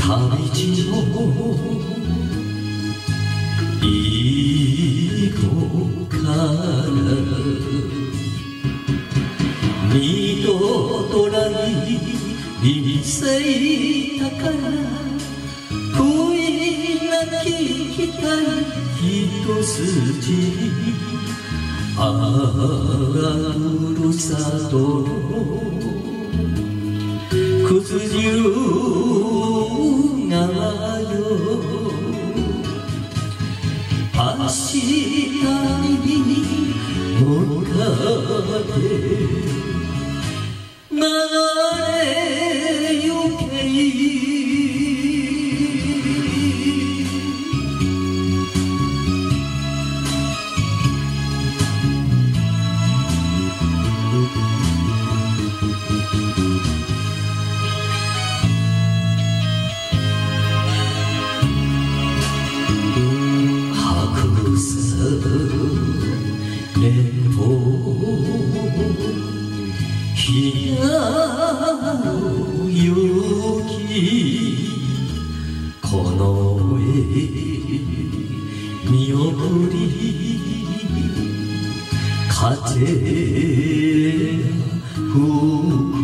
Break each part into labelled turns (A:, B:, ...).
A: 旅路のいこから二度とない人生だから不意なき期待一筋ああふるさとの九十川よ明日に向かって流れゆけ白さ連邦ひなの雪この上見送り風吹く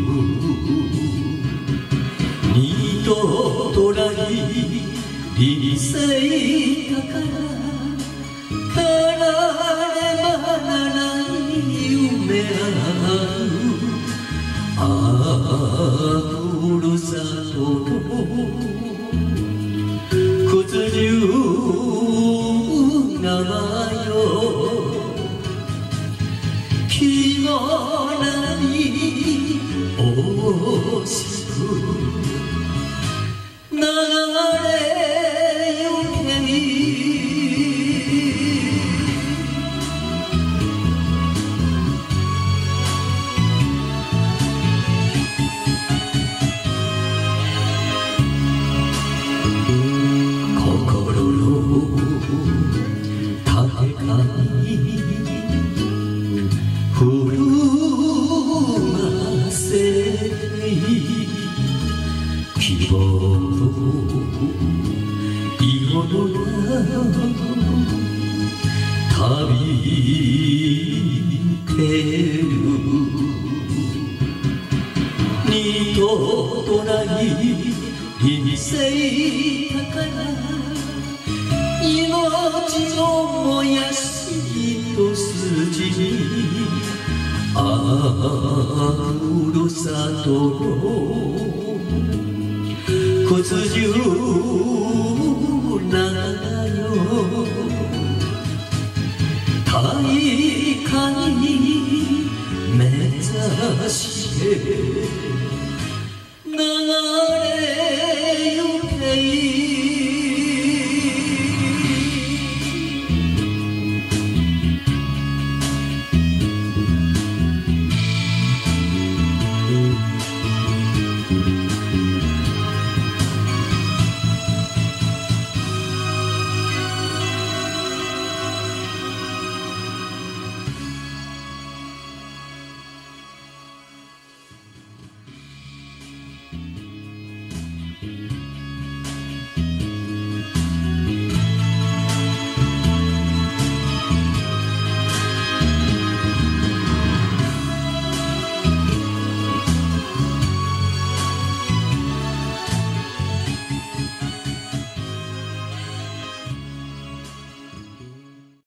A: 二度とない人生だから叶えばならない夢あるああふるさとの九十川よ気のない惜しく流れゆけ希望の色の旅てる二度とない人生だから命を燃やし一筋にああふるさとの九十七よ大海目指して流れ